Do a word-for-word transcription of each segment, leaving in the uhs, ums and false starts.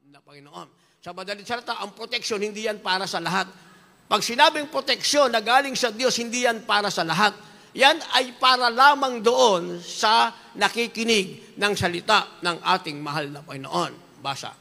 na Panginoon. Sa madaling salita, ang proteksyon, hindi yan para sa lahat. Pag sinabing proteksyon na galing sa Diyos, hindi yan para sa lahat. Yan ay para lamang doon sa nakikinig ng salita ng ating mahal na Panginoon. Basa.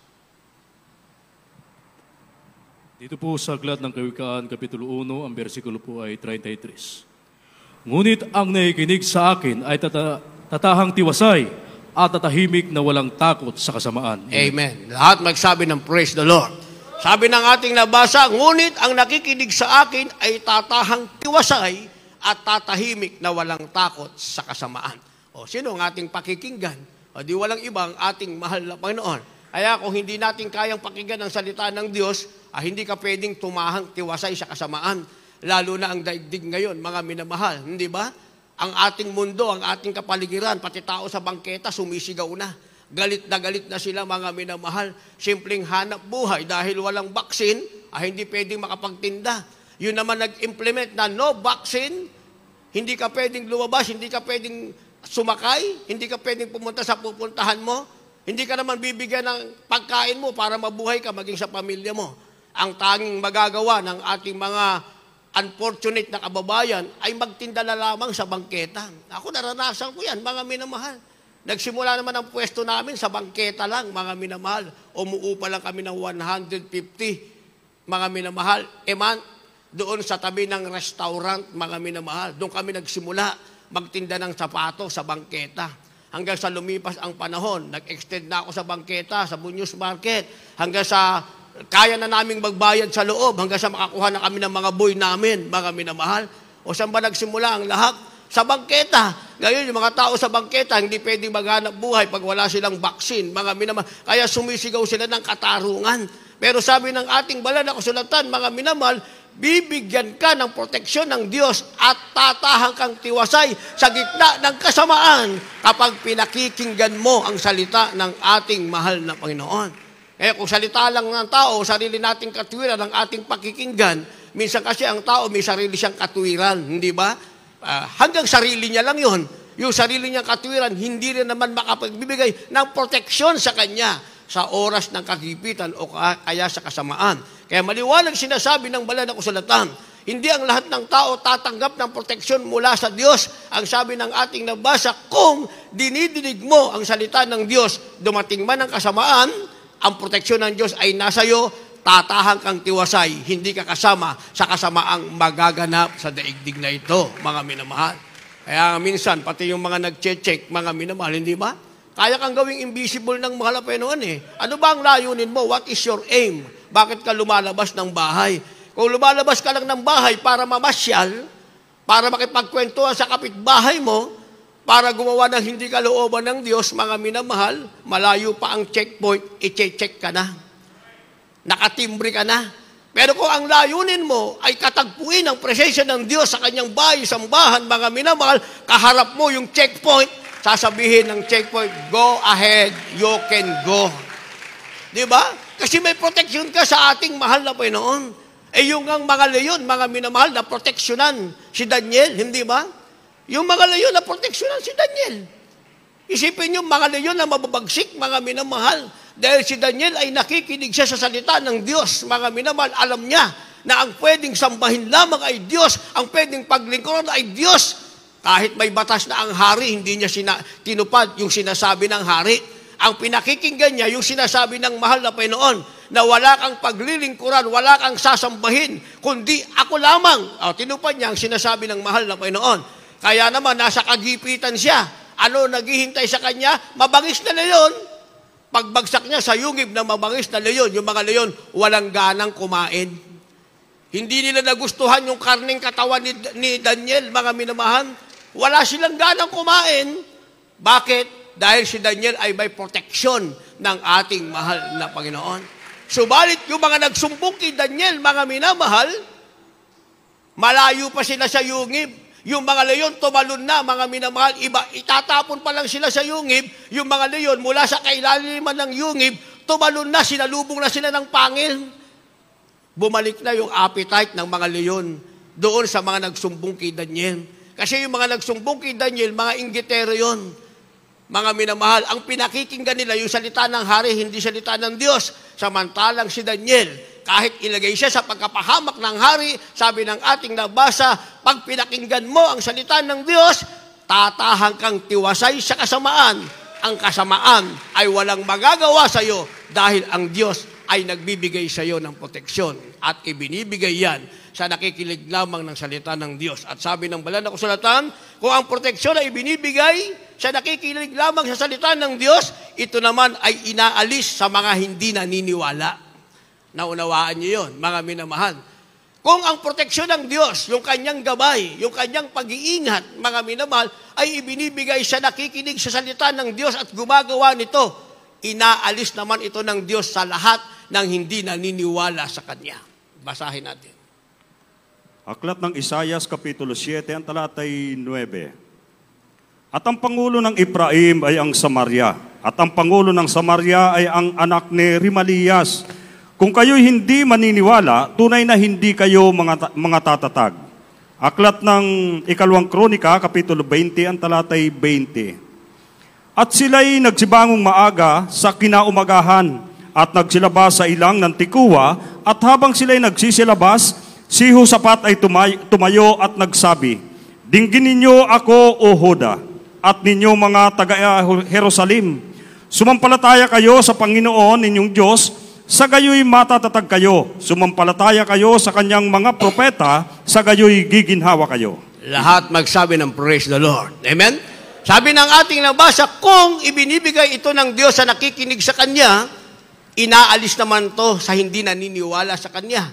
Dito po sa Aklat ng Kawikaan, Kapitulo one, ang versikulo po ay thirty-three. Ngunit ang nakikinig sa akin ay tata tatahang tiwasay at tatahimik na walang takot sa kasamaan. Amen. Lahat magsabi ng praise the Lord. Sabi ng ating nabasa, ngunit ang nakikinig sa akin ay tatahang tiwasay at tatahimik na walang takot sa kasamaan. O sino ang ating pakikinggan? O di walang ibang ating mahal na Panginoon. Kaya kung hindi natin kayang pakinggan ang salita ng Diyos, ah, hindi ka pwedeng tumahang tiwasay sa kasamaan. Lalo na ang daigdig ngayon, mga minamahal. Hindi ba? Ang ating mundo, ang ating kapaligiran, pati tao sa bangketa, sumisigaw na. Galit na galit na sila, mga minamahal. Simpleng hanap buhay dahil walang baksin, ah, hindi pwedeng makapagtinda. Yun naman nag-implement na no vaccine, hindi ka pwedeng lumabas, hindi ka pwedeng sumakay, hindi ka pwedeng pumunta sa pupuntahan mo, hindi ka naman bibigyan ng pagkain mo para mabuhay ka maging sa pamilya mo. Ang tanging magagawa ng ating mga unfortunate na kababayan ay magtinda na lamang sa bangketa. Ako naranasan ko yan, mga minamahal. Nagsimula naman ang pwesto namin sa bangketa lang, mga minamahal. Umuupa lang kami ng one hundred fifty, mga minamahal. E man, doon sa tabi ng restaurant, mga minamahal, doon kami nagsimula magtinda ng sapato sa bangketa. Hanggang sa lumipas ang panahon, nag-extend na ako sa bangketa, sa Bunyos Market, hanggang sa kaya na naming magbayad sa loob, hanggang sa makakuha na kami ng mga boy namin, mga minamahal. O saan ba nagsimula ang lahat? Sa bangketa. Ngayon, yung mga tao sa bangketa, hindi pwedeng maghanap buhay pag wala silang baksin, mga minamahal. Kaya sumisigaw sila ng katarungan. Pero sabi ng ating banal na kasulatan, mga minamahal, bibigyan ka ng proteksyon ng Diyos at tatahang kang tiwasay sa gitna ng kasamaan kapag pinakikinggan mo ang salita ng ating mahal na Panginoon. Kaya kung salita lang ng tao, sarili nating katwiran ng ating pakikinggan, minsan kasi ang tao may sarili siyang katwiran, hindi ba? Uh, hanggang sarili niya lang yon. Yung sarili niyang katwiran, hindi rin naman makapagbibigay ng proteksyon sa kanya sa oras ng kagipitan o kaya sa kasamaan. Kaya maliwanag sinasabi ng banal na kasulatan, hindi ang lahat ng tao tatanggap ng proteksyon mula sa Diyos. Ang sabi ng ating nabasa, kung dinidinig mo ang salita ng Diyos, dumating man ang kasamaan, ang proteksyon ng Diyos ay nasa iyo, tatahang kang tiwasay, hindi ka kasama sa kasamaang magaganap sa daigdig na ito, mga minamahal. Kaya minsan, pati yung mga nag-check, mga minamahal, hindi ba? Kaya kang gawing invisible ng mahal na Panginoon eh. Ano ba ang layunin mo? What is your aim? Bakit ka lumalabas ng bahay? Kung lumalabas ka lang ng bahay para mamasyal, para makipagkwentuhan sa kapitbahay mo, para gumawa ng hindi kalooban ng Diyos, mga minamahal, malayo pa ang checkpoint, i-check ka na. Nakatimbre ka na. Pero kung ang layunin mo ay katagpuin ang presensya ng Diyos sa kanyang bahay, sambahan, mga minamahal, kaharap mo yung checkpoint, sasabihin ng checkpoint, go ahead, you can go. Di ba? Kasi may protection ka sa ating mahal na Panginoon. Eh yung ang mga leyon, mga minamahal na proteksyonan, si Daniel, hindi ba? Yung mga leyon na proteksyonan si Daniel. Isipin yung mga leyon na mababagsik, mga minamahal. Dahil si Daniel ay nakikinig siya sa salita ng Diyos, mga minamahal, alam niya na ang pwedeng sambahin lamang ay Diyos, ang pwedeng paglingkuran ay Diyos. Kahit may batas na ang hari, hindi niya sina, tinupad yung sinasabi ng hari. Ang pinakikinggan niya, yung sinasabi ng mahal na Panginoon, na wala kang paglilingkuran, wala kang sasambahin, kundi ako lamang. O, tinupad niya ang sinasabi ng mahal na Panginoon. Kaya naman, nasa kagipitan siya. Ano naghihintay sa kanya? Mabangis na leyon. Pagbagsak niya sa yungib ng mabangis na leyon, yung mga leyon, walang ganang kumain. Hindi nila nagustuhan yung karning katawan ni, ni Daniel, mga minamahal. Wala silang ganang kumain. Bakit? Dahil si Daniel ay may proteksyon ng ating mahal na Panginoon. Subalit yung mga nagsumbong kay Daniel, mga minamahal, malayo pa sila sa yungib. Yung mga leyon tumalon na, mga minamahal, iba, itatapon pa lang sila sa yungib. Yung mga leyon mula sa kailaliman ng yungib, tumalon na, sinalubong na sila ng pangil. Bumalik na yung appetite ng mga leyon doon sa mga nagsumbong kay Daniel. Kasi yung mga nagsumbong kay Daniel, mga inggitero yun. Mga minamahal, ang pinakikinggan nila yung salita ng hari, hindi salita ng Diyos. Samantalang si Daniel, kahit ilagay siya sa pagkapahamak ng hari, sabi ng ating nabasa, pag pinakinggan mo ang salita ng Diyos, tatahang kang tiwasay sa kasamaan. Ang kasamaan ay walang magagawa sa iyo dahil ang Diyos ay nagbibigay sa iyo ng proteksyon at ibinibigay yan sa nakikinig lamang ng salita ng Diyos. At sabi ng banal na kasulatan, kung ang proteksyon ay ibinibigay sa nakikinig lamang sa salita ng Diyos, ito naman ay inaalis sa mga hindi naniniwala. Naunawaan niyo yun, mga minamahal. Kung ang proteksyon ng Diyos, yung kanyang gabay, yung kanyang pag-iingat, mga minamahal, ay ibinibigay sa nakikinig sa salita ng Diyos at gumagawa nito, inaalis naman ito ng Diyos sa lahat ng hindi naniniwala sa Kanya. Basahin natin. Aklat ng Isayas, Kapitulo siyete, ang talatay nine. At ang pangulo ng Ephraim ay ang Samaria, at ang pangulo ng Samaria ay ang anak ni Remalias. Kung kayo'y hindi maniniwala, tunay na hindi kayo mga, mga tatatag. Aklat ng Ikalawang Kronika, Kapitulo twenty, ang talatay twenty. At sila'y nagsibangong maaga sa kinaumagahan at nagsilabas sa ilang ng tikuwa, at habang sila'y nagsisilabas, si Hosapat ay tumay, tumayo at nagsabi, dinggin ninyo ako, O Huda, at ninyo mga taga-Jerusalem. Sumampalataya kayo sa Panginoon ninyong Diyos, sa gayo'y matatatag kayo. Sumampalataya kayo sa kanyang mga propeta, sa gayo'y giginhawa kayo. Lahat magsabi ng praise the Lord. Amen? Sabi ng ating nabasa, kung ibinibigay ito ng Diyos sa nakikinig sa Kanya, inaalis naman to sa hindi naniniwala sa Kanya.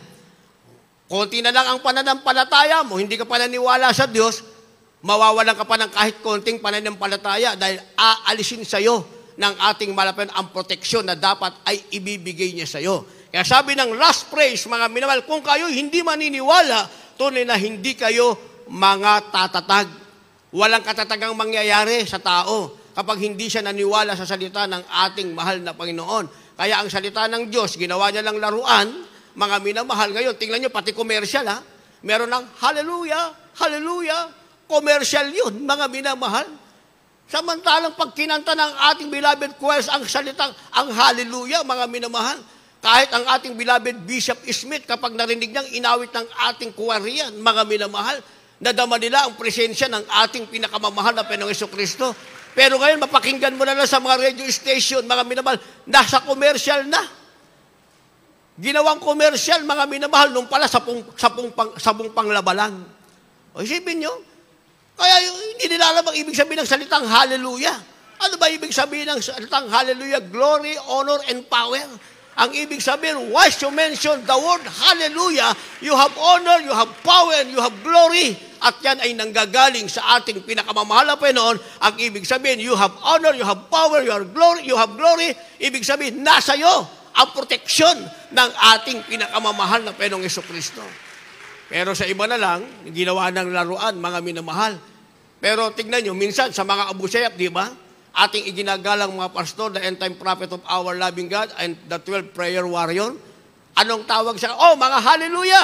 Konti na lang ang pananampalataya mo, hindi ka pananiwala sa Diyos, mawawalan ka pa ng kahit konting pananampalataya dahil aalisin sa iyo ng ating malapitan ang proteksyon na dapat ay ibibigay niya sa iyo. Kaya sabi ng last praise, mga minamahal, kung kayo hindi maniniwala, tunay na hindi kayo mga tatatag. Walang katatagang mangyayari sa tao kapag hindi siya naniwala sa salita ng ating mahal na Panginoon. Kaya ang salita ng Diyos, ginawa niya lang laruan, mga minamahal. Ngayon, tingnan niyo, pati commercial ha. Meron ng hallelujah, hallelujah, commercial yun, mga minamahal. Samantalang pag kinanta ng ating beloved choirs ang salitang, ang hallelujah, mga minamahal, kahit ang ating beloved Bishop Smith, kapag narinig niyang inawit ng ating choir yan, mga minamahal, nadama nila ang presensya ng ating pinakamamahal na Panginoong Jesucristo. Pero ngayon, mapakinggan mo na lang sa mga radio station, mga minamahal, nasa commercial na. Ginawang commercial, mga minamahal, nung pala sabong, sabong, pang, sabong panglabalang. O isipin nyo, kaya hindi nila alam ang ibig sabihin ng salitang hallelujah. Ano ba ibig sabihin ng salitang hallelujah? Glory, honor, and power. Ang ibig sabihin, once you mention the word hallelujah, you have honor, you have power, and you have glory. At yan ay nanggagaling sa ating pinakamamahal na Panginoon. Ang ibig sabihin, you have honor, you have power, you have glory, you have glory. Ibig sabihin, nasa iyo ang proteksyon ng ating pinakamamahal na Panginoong Jesucristo. Pero sa iba na lang, ginawa ng laruan, mga minamahal. Pero tignan nyo, minsan sa mga Abu Sayyaf, di ba? Ating iginagalang mga pastor, the end-time prophet of our loving God and the twelve prayer warrior. Anong tawag siya? Oh, mga hallelujah!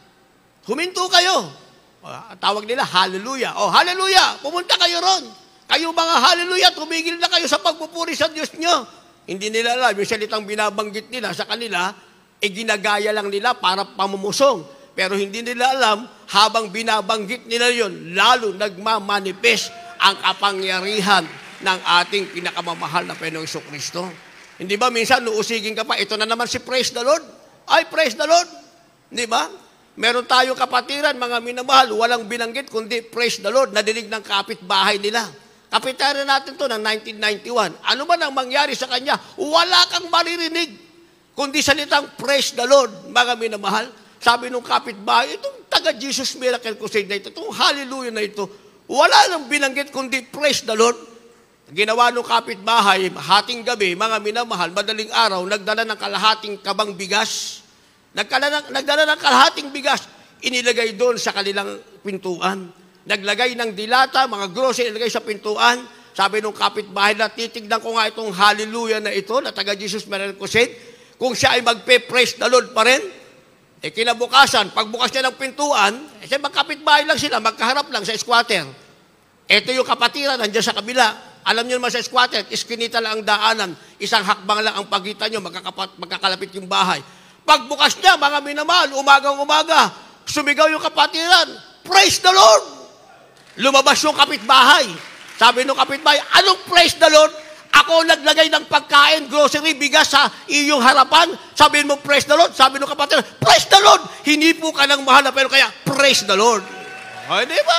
Huminto kayo. Tawag nila, hallelujah. Oh, hallelujah! Pumunta kayo ron. Kayo mga hallelujah, tumigil na kayo sa pagpupuri sa Diyos nyo. Hindi nila alam, yung salitang binabanggit nila sa kanila, e ginagaya lang nila para pamumusong. Pero hindi nila alam, habang binabanggit nila yon, lalo nagmamanifest ang kapangyarihan ng ating pinakamamahal na Panginoong Jesucristo. Hindi ba minsan nuusigin ka pa, ito na naman si praise the Lord. Ay, praise the Lord. Hindi ba? Meron tayong kapatiran, mga minamahal, walang binanggit kundi praise the Lord, nadinig ng kapitbahay nila. Kapitaran natin to ng nineteen ninety-one. Ano man ang mangyari sa kanya, wala kang maririnig kundi salitang praise the Lord, mga minamahal. Sabi nung kapitbahay, itong taga-Jesus Miracle Crusade na ito, itong hallelujah na ito, wala nang binanggit kundi praise the Lord. Ginawa nung kapitbahay, hating gabi, mga minamahal, madaling araw, nagdala ng kalahating kabang bigas. Nagdala, nagdala ng kalahating bigas, inilagay doon sa kanilang pintuan. Naglagay ng dilata, mga grocery, inilagay sa pintuan. Sabi nung kapitbahay na, titignan ko nga itong hallelujah na ito, na taga-Jesus Miracle Crusade, kung siya ay magpe-praise the Lord pa rin. Eh kinabukasan, pagbukas niya ng pintuan, eh magkapitbahay lang sila, magkaharap lang sa squatter. Ito yung kapatiran, nandiyan sa kabila. Alam niyo naman sa squatter, iskinita lang ang daanan, isang hakbang lang ang pagitan niyo, magkakapat, magkakalapit yung bahay. Pagbukas niya, mga minamahal, umagang umaga, sumigaw yung kapatiran, praise the Lord! Lumabas yung kapitbahay. Sabi nung kapitbahay, anong praise the Lord? Ako naglagay ng pagkain, grocery, bigas sa iyong harapan. Sabihin mo, praise the Lord. Sabi nung kapatiran, praise the Lord! Hindi po ka ng mahal na pero kaya, praise the Lord. O, di ba?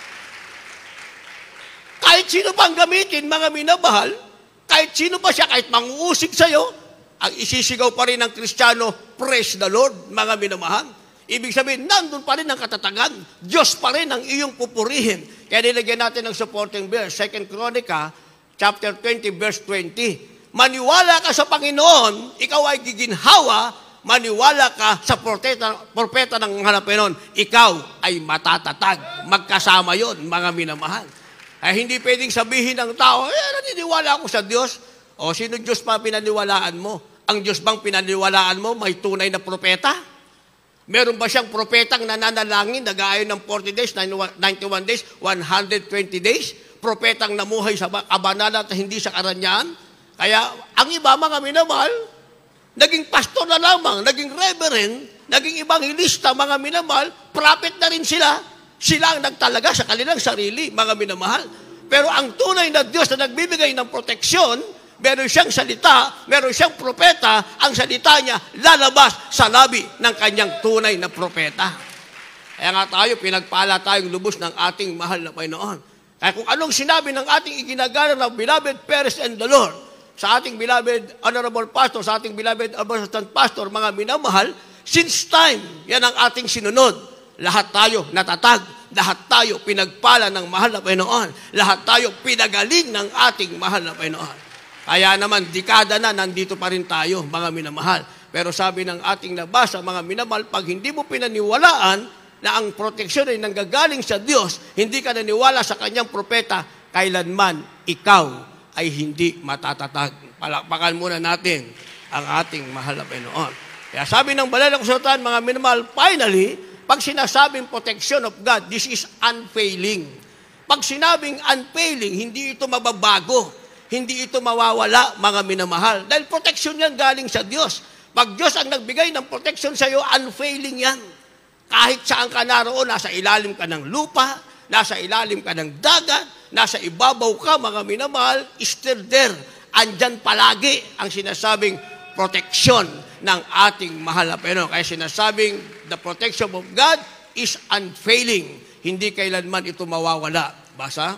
Kahit sino pang gamitin, mga minamahal, kahit sino pa siya, kahit manguusig sa'yo, ang isisigaw pa rin ng Kristiyano, praise the Lord, mga minamahal. Ibig sabihin, nandun pa rin ang katatagan. Diyos pa rin ang iyong pupurihin. Kaya nilagyan natin ng supporting verse, Second Chronica, chapter twenty, verse twenty. Maniwala ka sa Panginoon, ikaw ay giginhawa, maniwala ka sa propeta, propeta ng halapenon, ikaw ay matatatag. Magkasama yon, mga minamahal. Ay hindi pwedeng sabihin ng tao, eh, naniniwala ako sa Diyos. O sino Diyos pa pinaniwalaan mo? Ang Diyos bang pinaniwalaan mo may tunay na propeta? Meron ba siyang propetang nananalangin, nag-aayon ng forty days, ninety-one days, one hundred twenty days? Propetang namuhay sa kabanalan at hindi sa karangyaan? Kaya ang iba, mga minamahal, naging pastor na lamang, naging reverend, naging evangelista, mga minamahal, prophet na rin sila. Sila ang nagtalaga sa kanilang sarili, mga minamahal. Pero ang tunay na Diyos na nagbibigay ng proteksyon, meron siyang salita, meron siyang propeta, ang salita niya lalabas sa labi ng kanyang tunay na propeta. Kaya nga tayo, pinagpala tayong lubos ng ating mahal na Panginoon. Kaya kung anong sinabi ng ating iginagana na beloved Peres and the Lord, sa ating beloved honorable pastor, sa ating beloved assistant pastor, mga minamahal, since time, yan ang ating sinunod. Lahat tayo natatag, lahat tayo pinagpala ng mahal na Panginoon, lahat tayo pinagaling ng ating mahal na Panginoon. Kaya naman, dekada na, nandito pa rin tayo, mga minamahal. Pero sabi ng ating nabasa, mga minamahal, pag hindi mo pinaniwalaan na ang proteksyon ay nanggagaling sa Diyos, hindi ka naniwala sa kanyang propeta, kailanman ikaw ay hindi matatatag. Palakpakan muna natin ang ating mahal na Panginoon. Kaya sabi ng banal na kasulatan, mga minamahal, finally, pag sinasabing protection of God, this is unfailing. Pag sinabing unfailing, hindi ito mababago. Hindi ito mawawala, mga minamahal. Dahil protection yan galing sa Diyos. Pag Diyos ang nagbigay ng protection sa iyo, unfailing yan. Kahit saan ka naroon, nasa ilalim ka ng lupa, nasa ilalim ka ng dagat, nasa ibabaw ka, mga minamahal, still there. Andyan palagi ang sinasabing protection ng ating mahal na Panginoon. Kaya sinasabing, the protection of God is unfailing. Hindi kailanman ito mawawala. Basa?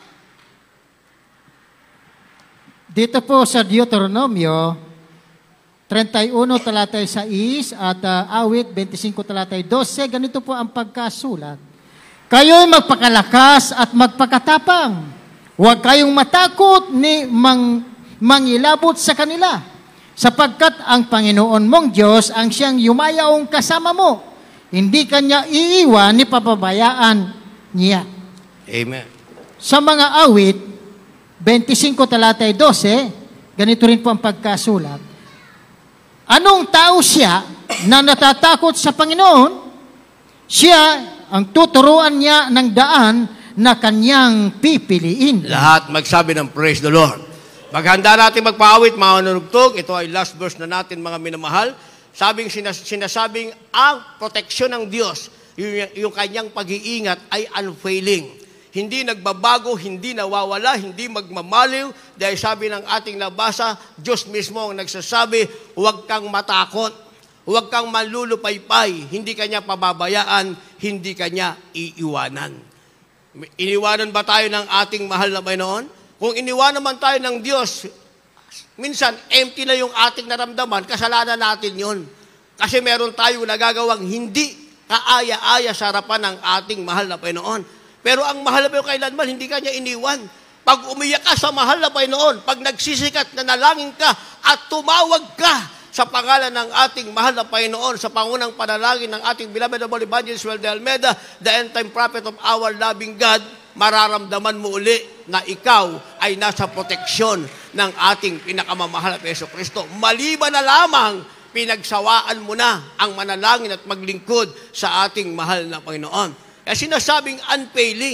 Dito po sa Deuteronomio thirty-one talatay six at uh, awit twenty-five talatay twelve, ganito po ang pagkasulat. Kayo'y magpakalakas at magpakatapang. Huwag kayong matakot ni mang, mangilabot sa kanila, sapagkat ang Panginoon mong Diyos ang siyang yumayaong kasama mo. Hindi kanya iiwan ni papabayaan niya. Amen. Sa mga awit, twenty-five talatay twelve, ganito rin po ang pagkasulat. Anong tao siya na natatakot sa Panginoon? Siya ang tuturuan niya ng daan na kanyang pipiliin. Lahat magsabi ng praise the Lord. Maghanda natin magpaawit, mga manunugtog. Ito ay last verse na natin, mga minamahal. Sabing, sinas, sinasabing, ang proteksyon ng Diyos, yung, yung kanyang pag-iingat ay unfailing. Hindi nagbabago, hindi nawawala, hindi magmamaliw. Dahil sabi ng ating nabasa, Diyos mismo ang nagsasabi, huwag kang matakot, huwag kang malulupaypay, hindi kanya pababayaan, hindi kanya iiwanan. Iniwanan ba tayo ng ating mahal na Panginoon? Kung iniwanan man tayo ng Diyos, minsan empty na yung ating naramdaman, kasalanan natin yun. Kasi meron tayong nagagawang hindi kaaya-aya sa harapan ng ating mahal na Panginoon. Pero ang mahal na Panginoon kailanman, hindi kanya iniwan. Pag umiyak ka sa mahal na Panginoon, pag nagsisikat na nalangin ka at tumawag ka sa pangalan ng ating mahal na Panginoon, sa pangunang panalangin ng ating beloved Holy Evangelist Well de Almeida, the end-time prophet of our loving God, mararamdaman mo uli na ikaw ay nasa proteksyon ng ating pinakamamahal na Yesu Kristo. Maliban na lamang, pinagsawaan mo na ang manalangin at maglingkod sa ating mahal na Panginoon. Kaya sinasabing unfailing,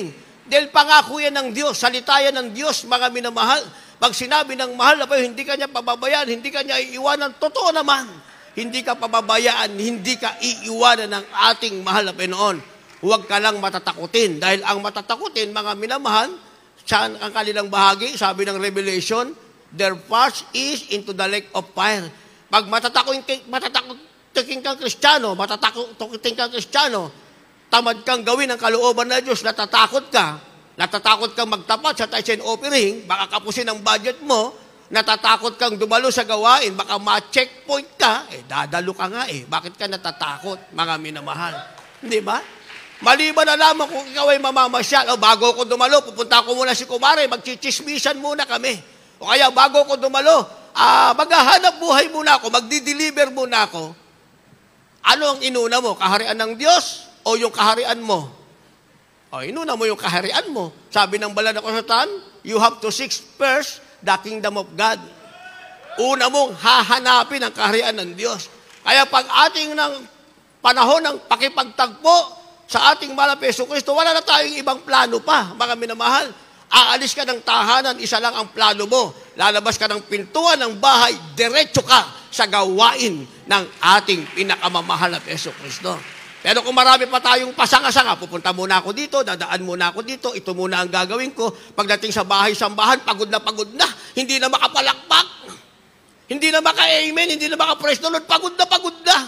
Dahil pangako yan ng Diyos, salita yan ng Diyos, mga minamahal. Pag sinabi ng mahal na pa, hindi ka niya pababayaan, hindi ka niya iiwanan, totoo naman. Hindi ka pababayaan, hindi ka iiwanan ng ating mahal na Panginoon. Huwag ka lang matatakutin. Dahil ang matatakutin, mga minamahal, saan ang kanilang bahagi, sabi ng Revelation, their path is into the lake of fire. Pag matatakutin matatakutin kang Kristiyano, matatakutin kang Kristiyano, tamad kang gawin ang kalooban na Diyos, natatakot ka, natatakot kang magtapat sa tithe and offering, baka kapusin ang budget mo, natatakot kang dumalo sa gawain, baka ma-checkpoint ka, eh dadalo ka nga eh. Bakit ka natatakot, mga minamahal? Hindi ba? Maliban na lamang kung ikaw ay mamamasyal, o bago ko dumalo, pupunta ko muna si Kumare, magchichismisan muna kami. O kaya bago ko dumalo, ah, maghahanap buhay muna ako, magdi-deliver muna ako. Ano ang inuna mo? Kaharian ng Diyos o yung kaharian mo? O, inuna mo yung kaharian mo. Sabi ng Banal na Kasulatan, you have to seek first the kingdom of God. Una mong hahanapin ang kaharian ng Diyos. Kaya pag ating ng panahon ng pakipagtagpo sa ating mahal na Hesus Kristo, wala na tayong ibang plano pa, mga minamahal. Aalis ka ng tahanan, isa lang ang plano mo. Lalabas ka ng pintuan ng bahay, diretso ka sa gawain ng ating pinakamamahal na Hesus Kristo. Pero kung marami pa tayong pasanga-sanga, pupunta muna ako dito, dadaan muna ako dito, ito muna ang gagawin ko. Pagdating sa bahay-sambahan, pagod na pagod na, hindi na makapalakpak, hindi na maka-amen, hindi na maka-praise the Lord, pagod na pagod na.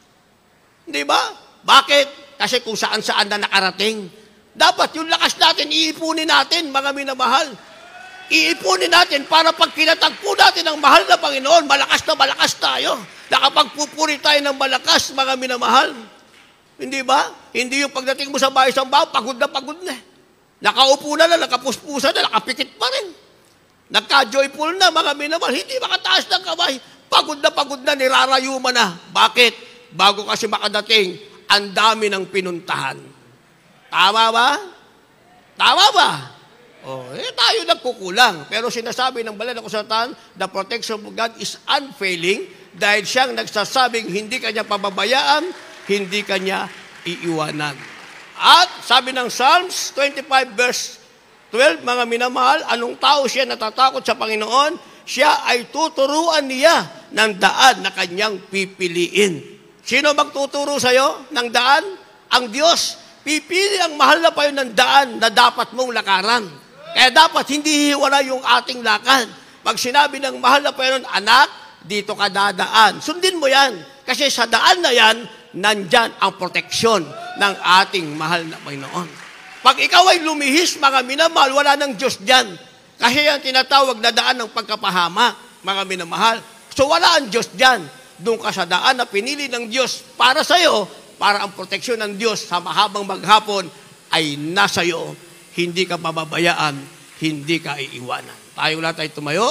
Hindi ba? Bakit? Kasi kung saan-saan na nakarating. Dapat yung lakas natin, iipunin natin, mga minamahal. Iipunin natin para pag kinatagpo natin ang mahal na Panginoon, malakas na malakas tayo. Nakapagpupuri tayo ng malakas, mga minamahal. Hindi ba? Hindi yung pagdating mo sa bahay sa bahay, pagod na pagod na. Nakaupo na na, nakapuspusa na, nakapikit pa rin. Nagka-joyful na, mga minamahal. Hindi makataas ng kamay. Pagod na pagod na, nirarayuma na. Bakit? Bago kasi makadating, ang dami ng pinuntahan. Tama ba? Tama ba? Oh, eh, tayo nagkukulang. Pero sinasabi ng Banal na Kasulatan, the protection of God is unfailing dahil siyang nagsasabing hindi kanya pababayaan, hindi kanya iiwanan. At sabi ng Psalms twenty-five verse twelve, mga minamahal, anong tao siya natatakot sa Panginoon? Siya ay tuturuan niya ng daan na kanyang pipiliin. Sino magtuturo sa'yo ng daan? Ang Diyos. Pipili ang mahal na payo ng daan na dapat mong lakaran. Kaya dapat hindi hiwala yung ating lakad. Pag sinabi ng mahal na payo, anak, dito ka dadaan. Sundin mo yan. Kasi sa daan na yan, nandyan ang proteksyon ng ating mahal na Panginoon. Pag ikaw ay lumihis, mga minamahal, wala ng Diyos dyan. Kasi yan tinatawag na daan ng pagkapahamak, mga minamahal. So wala ang Diyos dyan. Doon ka sa daan na pinili ng Diyos para sa'yo, para ang proteksyon ng Diyos sa mahabang maghapon ay nasa iyo. Hindi ka pababayaan, hindi ka iiwanan. Tayo lahat ay tumayo,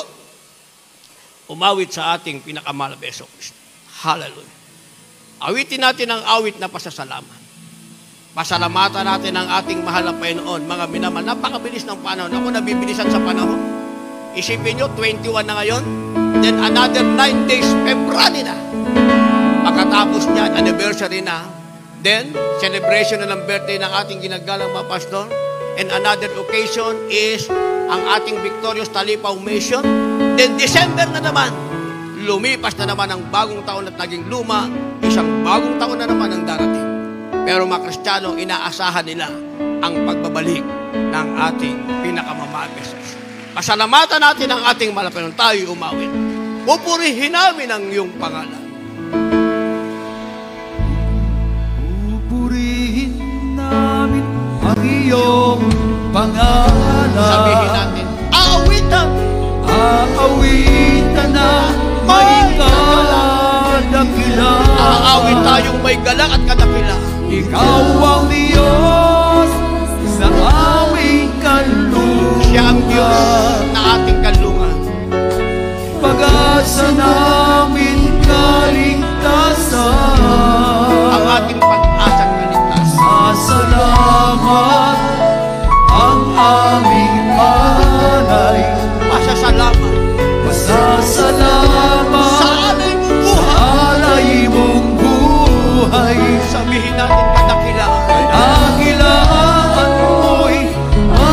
umawit sa ating pinakamahal na Hesus Kristo. Hallelujah. Awitin natin ang awit na pasasalamat. Pasalamatan natin ang ating mahal na Panginoon. Mga minamahal, napakabilis ng panahon. Ako nabibilisan sa panahon. Isipin nyo, twenty-one na ngayon. Then another nine days, February na. Pagkatapos niyan, anniversary na. Then, celebration na ng birthday ng ating ginagalang mga pastor. And another occasion is ang ating victorious Talipaw Mission. Then December na naman. Lumipas na naman ang bagong taon at naging luma, isang bagong taon na naman ang darating. Pero mga Kristiyano, inaasahan nila ang pagbabalik ng ating pinakamamahal na Hesus. Pasalamatan natin ang ating mahal na Panginoon. Tayo umawit. Pupurihin namin ang iyong pangalan. Pupurihin namin ang iyong pangalan. Sabihin natin, aawitan. Aawitan na may kadakila. Aawit tayong may galang at kadakila. Ikaw ang Diyos sa aming kanlungan. Siya ang Diyos na ating kanlungan. Pag-asa namin kaligtasan. Ang ating pag-asa at kaligtasan. Pasalamat ang aming alay. Pasasalamat. Pasasalamat Sa alay mong buhay. sa alay mong buhay. Sabihin natin kadakilaan. Kadakilaan mo'y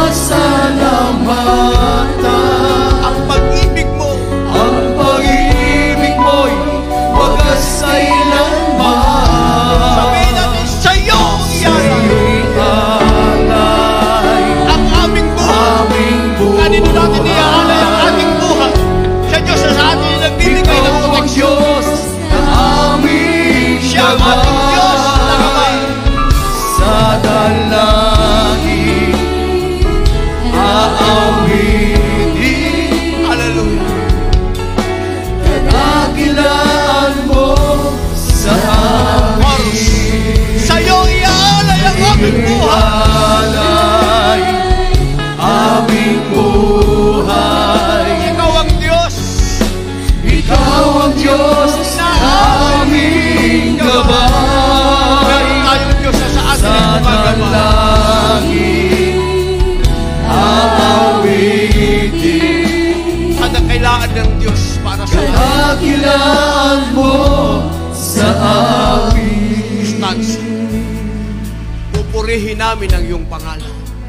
ng Diyos para sa amin. Kadakilaan mo sa amin. Stanza. Pupurihin namin ang iyong pangalan.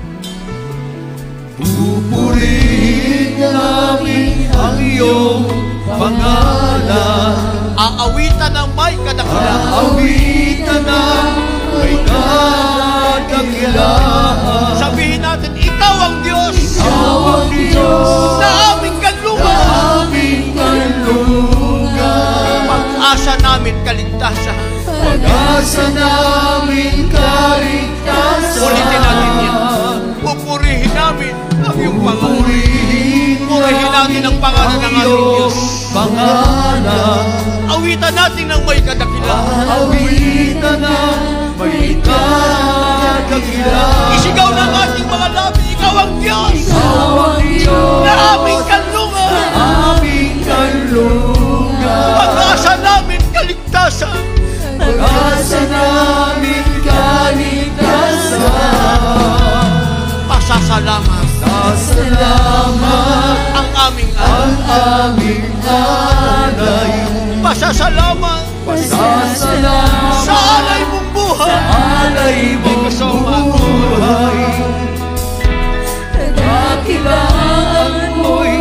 Pupurihin namin ang iyong pangalan. Aawitan ng may kadakilaan. Aawitan ng may kadakilaan. Sabihin natin, ikaw ang Diyos. Ikaw ang Diyos Na aming kanlungan. na aming kanlungan. Pag-asa namin kaligtasan. Pag-asa namin kaligtasan. Ulitin natin yan. Pupurihin namin ang iyong pangalan. Purihin natin ang pangalan ng ating Diyos. Pangalan. Awitan natin ng may kadakilaan. Awitan ng may kadakilaan. Isigaw ng ating mga labi, ikaw ang Diyos. Ikaw ang Diyos Na aming kanlungan. aming kanlungan. Pag-asa namin kaligtasan. Pag-asa namin kaligtasan. Pasasalamat Pasasalamat ang aming ang alay. aming alay. Pasasalamat Pasasalamat sa alay mong buhay. alay mong buhay. Kadakilaan mo'y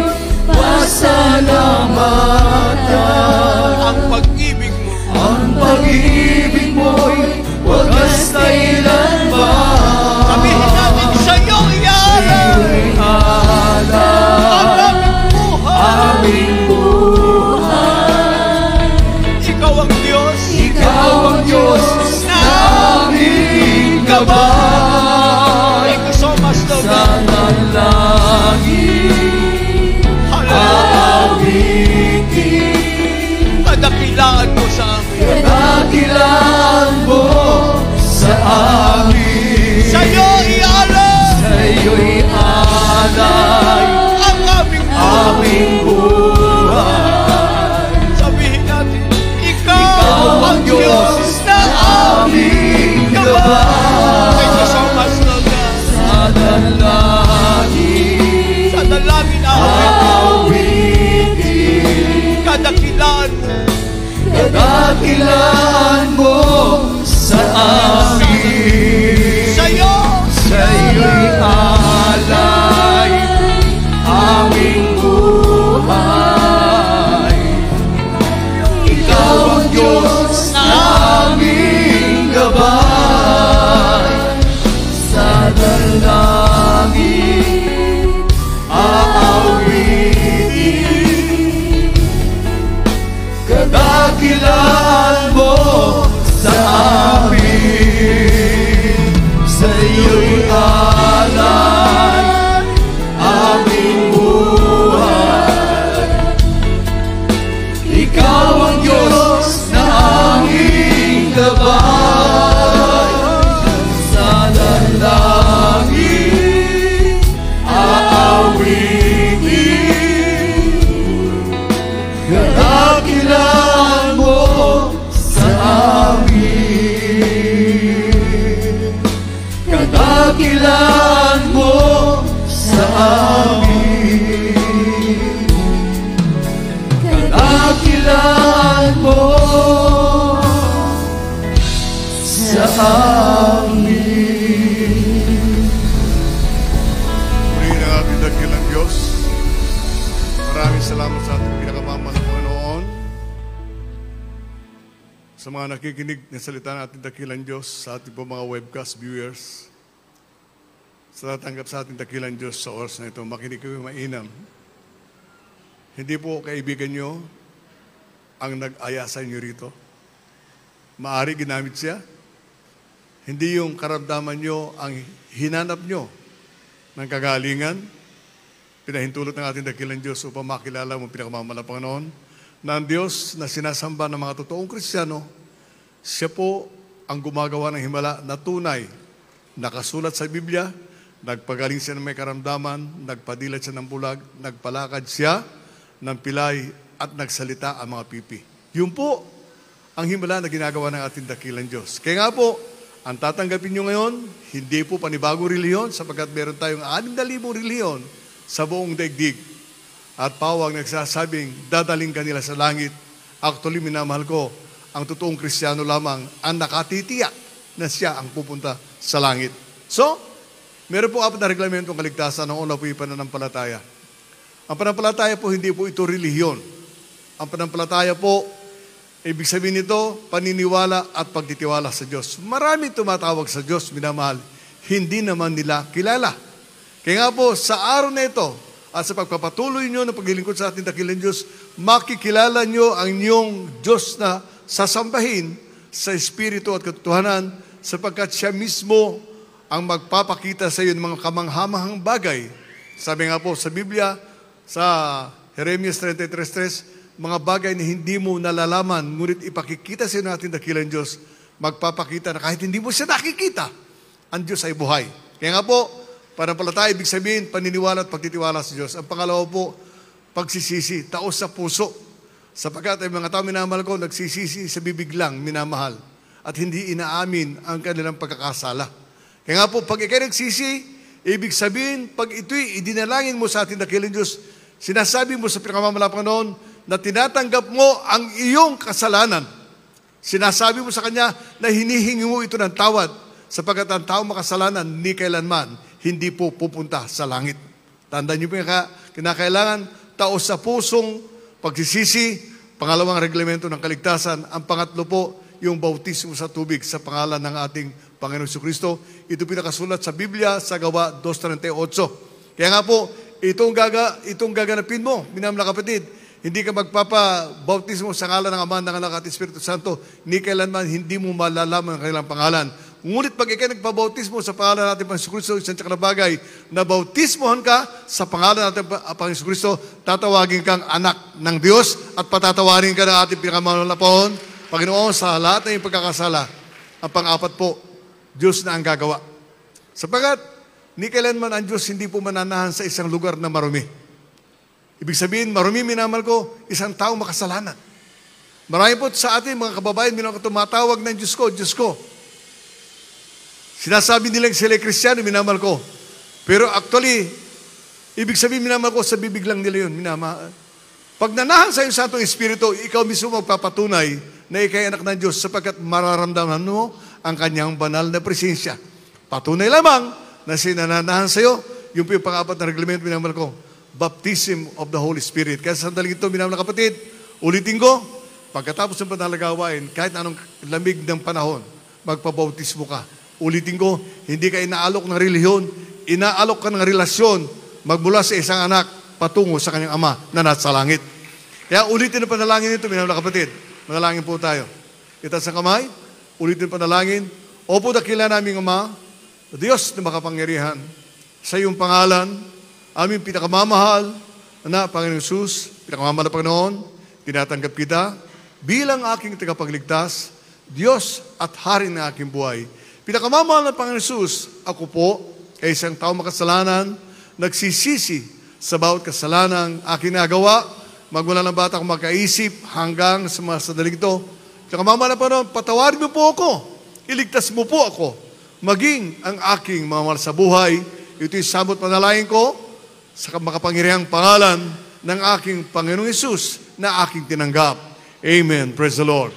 pasalamatan. Ang pag-ibig mo Ang pag-ibig mo'y wagas kailanman. sabihin natin sa iyo iaalay ang aming buhay. Aming buhay. Ikaw ang Diyos Ikaw ang Diyos na aming gabay. Thank you so much, Lord. Sa langit Hallelujah. Kadakilaan mo sa amin. kadakilaan mo sa amin. Sa iyo iaalay Sa iyo'y alay ang aming buhay. aming buhay. Sabihin natin, ikaw, Ikaw ang Diyos na aming gabay. Thank you so much, Lord God. Sa dalangin Sa dalangin namin, awitin. kadakilaan mo. Kadakilaan mo sa amin. Sa iyo, Sa iyo'y alay aming buhay. Ikaw ang Diyos na aming gabay. Sa dalangin aawitin. Kadakilaan mo sa amin. Sa iyo'y alay aming buhay. Ikaw ang Diyos na aming gabay. Sa dalangin aawitin. Kadakilaan mo sa amin. Kadakilaan mo sa amin. Kadakilaan mo sa amin. Purihin ang ating dakilang Diyos. Maraming salamat sa ating pinakamamahal na Panginoon. Sa mga nakikinig ng salita ng ating dakilang Diyos, sa ating po mga webcast viewers, sa natanggap sa ating dakilang Diyos sa oras na ito, makinig kayo mainam. Hindi po kaibigan nyo ang nag-aya sa inyo rito. Maari ginamit siya. Hindi yung karamdaman nyo ang hinanap nyo ng kagalingan. Pinahintulot ng ating dakilang Diyos upang makilala mo pinakamamahal na Panginoon na ang Diyos na sinasamba ng mga totoong Kristiyano, siya po ang gumagawa ng himala na tunay, nakasulat sa Biblia, nagpagaling siya ng may karamdaman, nagpadilat siya ng bulag, nagpalakad siya ng pilay at nagsalita ang mga pipi. Yun po ang himala na ginagawa ng ating dakilang Diyos. Kaya nga po, ang tatanggapin nyo ngayon, hindi po panibagong reliyon sapagkat meron tayong anim na libong reliyon sa buong daigdig. At pawang nagsasabing, dadaling kanila sa langit. Actually, minamahal ko, ang totoong Kristiyano lamang ang nakatitiyak na siya ang pupunta sa langit. So, meron po apat na reglamentong kaligtasan. Ang una po yung pananampalataya. Ang pananampalataya po, hindi po ito relihiyon. Ang pananampalataya po, ibig sabihin nito, paniniwala at pagtitiwala sa Diyos. Marami tumatawag sa Diyos, minamahal. Hindi naman nila kilala. Kaya nga po, sa araw na ito, at sa pagpapatuloy nyo ng paglilingkod sa ating dakilang Diyos, makikilala nyo ang inyong Diyos na sasambahin sa Espiritu at katotohanan, sapagkat siya mismo ang magpapakita sa iyo ng mga kamanghamahang bagay. Sabi nga po sa Biblia, sa Jeremias thirty-three three, mga bagay na hindi mo nalalaman, ngunit ipakikita sa iyo ng ating dakilang Diyos, magpapakita na kahit hindi mo siya nakikita, ang Diyos ay buhay. Kaya nga po, pananampalataya, ibig sabihin, paniniwala at pagtitiwala sa Diyos. Ang pangalawa po, pagsisisi, taos sa puso. Sapagkat ay mga tao minamahal ko, nagsisisi sa bibig lang, minamahal. At hindi inaamin ang kanilang pagkakasala. Kaya nga po, pag ikay nagsisi, ibig sabihin, pag ito'y idinalangin mo sa ating dakilang Diyos, sinasabi mo sa pinakamamalapang noon, na tinatanggap mo ang iyong kasalanan. Sinasabi mo sa Kanya na hinihingi mo ito ng tawad, sapagkat ang taong makasalanan, ni kailanman, hindi po pupunta sa langit. Tandaan niyo po yung kinakailangan, taos sa pusong pagsisisi, pangalawang reglamento ng kaligtasan, ang pangatlo po, yung bautismo sa tubig sa pangalan ng ating Panginoon Jesucristo. Ito pinakasulat sa Biblia sa Gawa two thirty-eight. Kaya nga po, itong, gaga, itong gaganapin mo, minamahal na kapatid, hindi ka magpapabautismo sa ngalan ng Ama, ng Anak at Espiritu Santo, ni kailanman hindi mo malalaman ang kanilang pangalan. Ngunit pag ikay nagpabautismo sa pangalan natin Panginoon Jesucristo, isang tsaka na bagay, na bautismohan ka sa pangalan natin Panginoon Jesucristo, tatawagin kang anak ng Diyos at patatawarin ka ng ating pinakamahal na Panginoon, Panginoon, sa lahat ng iyong pagkakasala. Ang pang-apat po, Diyos na ang gagawa. Sapagat, ni kailanman ang Diyos hindi po mananahan sa isang lugar na marumi. Ibig sabihin, marumi, minamahal ko, isang taong makasalanan. Marami po sa atin, mga kababayan, minamahal ko, tumatawag ng Diyos ko, Diyos ko. Sinasabi nilang sila Kristiyano, minamahal ko. Pero actually, ibig sabihin, minamahal ko, sa bibig lang nila yun, minamahal. Pag nanahan sa iyong Santong Espiritu, ikaw mismo magpapatunay na ikay anak ng Diyos sapagkat mararamdaman mo ang kanyang banal na presensya. Patunay lamang na sinananahan sa iyo, yung po yung pang-apat na reglamento, minamahal ko, baptism of the Holy Spirit. Kaya sa sandaling ito, minamahal na kapatid, ulitin ko, pagkatapos ng panalagawain, kahit anong lamig ng panahon, magpabautismo ka. Ulitin ko, hindi ka inaalok ng relihiyon, inaalok ka ng relasyon magmula sa isang anak patungo sa kanyang ama na nasa langit. Kaya ulitin ang panalangin ito, minamahal na kapatid. Manalangin po tayo. Itaas ang kamay, ulitin ang panalangin. Opo, dakila naming Ama, Diyos na makapangyarihan, sa iyong pangalan, aming pinakamamahal na Panginoon Jesus, pinakamamahal na Panginoon, tinatanggap kita bilang aking tagapagligtas, Diyos at Hari ng aking buhay. Pinakamamahal na Panginoon Jesus, ako po ay isang tao makasalanan, nagsisisi sa bawat kasalanang aking nagawa, magmula ng bata akong makaisip hanggang sa mga sadaling ito. Pinakamamahal na Panginoon, patawarin mo po ako, iligtas mo po ako, maging ang aking mga mahal sa buhay. Ito'y sabot panalangin ko sa makapangyarihang pangalan ng aking Panginoong Hesus na aking tinanggap. Amen. Praise the Lord.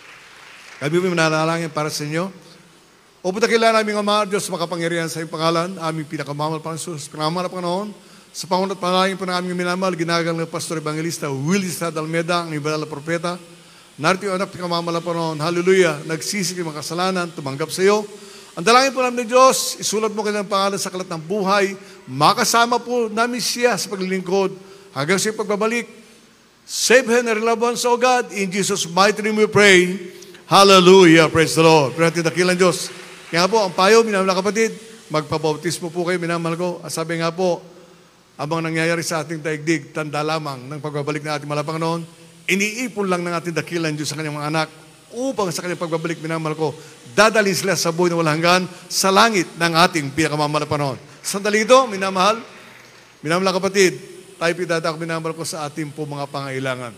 Kami po manalangin para sa inyo. O putakila namin Ama, Diyos makapangyarihan sa iyong pangalan, aming pinakamamahal Panginoon Hesus, pinakamamahal na Panginoon, sa pangunat panalangin po ng aming minamahal, ginagalang ng Pastor Evangelista Willis Almeida, ang ibang na propeta. Narito yung anak, pinakamamahal na Panginoon, hallelujah, nagsisik yung mga kasalanan, tumanggap sa iyo. Ang dalangin po namin ng Diyos, isulat mo kanilang pangalan sa kalat ng buhay, makasama po namin siya sa paglilingkod, hanggang sa pagbabalik. Save her and loved ones, O God, in Jesus' mighty name we pray. Hallelujah, praise the Lord. Pero natin dakilang Diyos. Kaya nga po, ang payo, minamahal na kapatid, magpabautismo po kayo, minamahal ko. Sabi nga po, abang nangyayari sa ating daigdig, tanda lamang ng pagbabalik ng ating mahal na Panginoon, iniipon lang ng ating dakilang Diyos sa kanyang mga anak, upang sa kanyang pagbabalik, minamahal ko, dadalhin sila sa buhay na walang hanggan sa langit ng ating pinakamamahal na Panginoon. Sandali ito, minamahal, minamahal na kapatid, tayo pidadak, minamahal ko sa ating po mga pangailangan.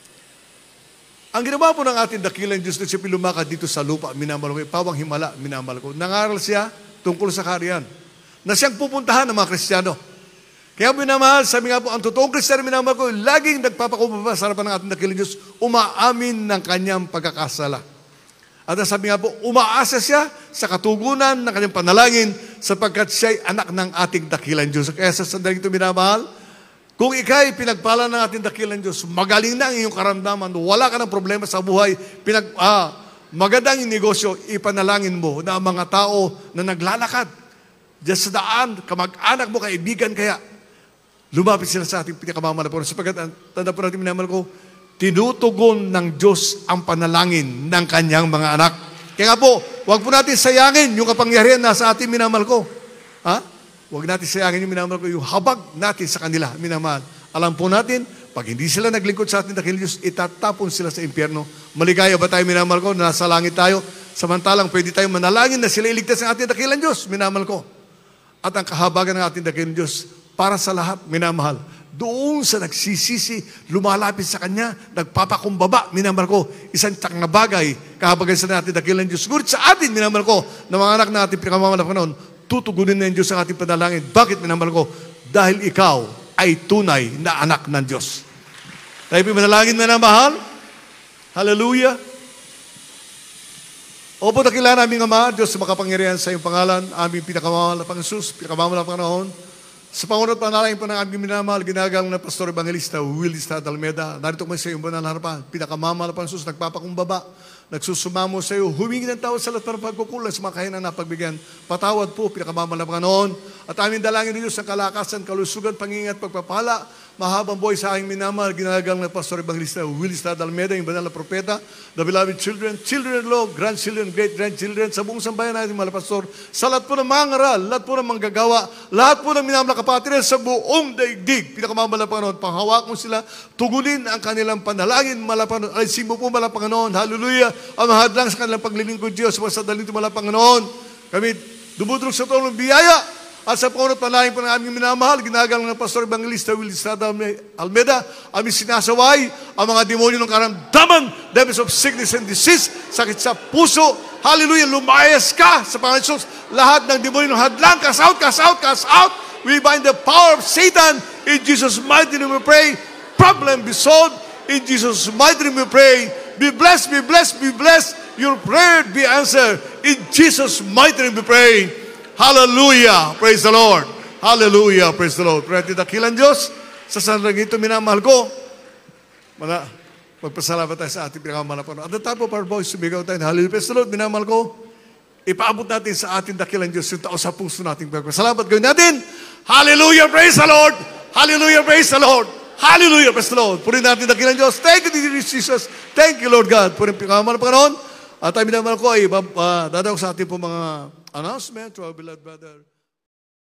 Ang ginawa po ng ating dakilang Diyos na siya pilumakad dito sa lupa, minamahal ko, pawang himala, minamahal ko. Nangaral siya tungkol sa kaharian, na siyang pupuntahan ng mga Kristiyano. Kaya minamahal, sabi nga po, ang totoong Kristiyano, minamahal ko, laging nagpapakumbaba sa harapan ng ating dakilang Diyos, umaamin ng kanyang pagkakasala. At sabi nga po, umaasa siya sa katugunan ng kanyang panalangin sapagkat siya'y anak ng ating dakilang Diyos. Kaya sa sandaling ito, minamahal, kung ika'y pinagpala ng ating dakilang Diyos, magaling na ang iyong karamdaman, wala ka ng problema sa buhay, pinag, ah, magandang yung negosyo, ipanalangin mo na ang mga tao na naglalakad diyan sa daan, kamag-anak mo, kaibigan kaya, lumapit sila sa ating pinakamamalapunan. Sapagkat, tanda po natin, minamahal ko, tinutugon ng Diyos ang panalangin ng kanyang mga anak. Kaya nga po, huwag po natin sayangin yung kapangyarihan na sa ating minamahal ko. Ha? Huwag natin sayangin yung minamahal ko, yung habag natin sa kanila, minamahal. Alam po natin, pag hindi sila naglingkod sa ating dakilang Diyos, itatapon sila sa impyerno. Maligaya ba tayo, minamahal ko, nasa langit tayo? Samantalang pwede tayong manalangin na sila iligtas ng ating dakilang Diyos, minamahal ko. At ang kahabagan ng ating dakilang Diyos, para sa lahat, minamahal. Doon sa nagsisisi, lumalapit sa Kanya, nagpapakumbaba, minamahal ko, isang tak na bagay, kahabagan sa ating dakilang Diyos. Ngunit sa atin, minamahal ko, na mga anak na ating pinakamamahal noon, tutugunin na yung Diyos ang ating panalangin. Bakit, minamahal ko? Dahil ikaw ay tunay na anak ng Diyos. Tayo pinalangin, minamahal. Hallelujah. Opo, dakila namin Ama, Diyos sa makapangyarihan sa iyong pangalan, aming pinakamamahal na Panginoon, pinakamamahal na Panginoon. Sa pangunat panalangin po ng aming minamahal, ginagalang na Pastor Evangelista Willie Stad Almeda, narito kami sa iyong banal na harapan, pinakamamahal na Panginoon, nagpapakumbaba, nagsusumamo sa iyo, humingi ng tawad sa lahat ng pagkukulang sa mga kahinan na pagbigyan. Patawad po, pinakamamahal na Panginoon. At aming dalangin ninyo sa kalakasan, kalusugan, pangingat, pagpapala, mahabang buhay sa aming minamahal, ginagalang na Pastor Evangelista Willie Stad Almeda, yung banal na propeta, the beloved children, children-in-law, grandchildren, great-grandchildren, sa buong sambayan natin, mga Pastor, sa lahat po ng mga ngaral, lahat po ng manggagawa, lahat po ng minamahal na kapatiran sa buong daigdig, pinakamamahal na Panginoon, panghawak mo sila, tugunin ang kanilang panalangin, malapanoon, alisin mo po, malapang Panginoon, hallelujah, ang mahadlang sa kanilang paglilingkod Diyos, sa dalito malapang Panginoon, kami dumudrog sa tulong biyaya, at sa pangunat panalangin po ng aming minamahal, ginagalang ng Pastor Evangelista Willie Stad Almeda, aming sinasaway ang mga demonyo ng karamdaman, devils of sickness and disease, sakit sa puso, hallelujah, lumayas ka sa Panginoon Jesus, lahat ng demonyo ng hadlang, cast out, cast out, cast out, we bind the power of Satan, in Jesus' mighty name we pray, problem be solved, in Jesus' mighty name we pray, be blessed, be blessed, be blessed, your prayer be answered, in Jesus' mighty name we pray. Hallelujah! Praise the Lord! Hallelujah! Praise the Lord! Praise the dakilang Diyos, sa sandaling ito, minamahal ko, mga, magpasalamat tayo sa ating pinakamamahal na Panginoon. At the top of our voice, sumigaw tayo, hallelujah! Praise the Lord! Minamahal ko, ipaabot natin sa ating dakilang Diyos, yung tao sa puso nating pagpasalamat. Gawin natin, hallelujah! Praise the Lord! Hallelujah! Praise the Lord! Hallelujah! Praise the Lord! Purin natin dakilang Diyos. Thank you, dear Jesus! Thank you, Lord God! Purin pinakamamahal na Panginoon. At tayo minamahal ko ay uh, dadawag sa ating po mga announcement to our beloved brother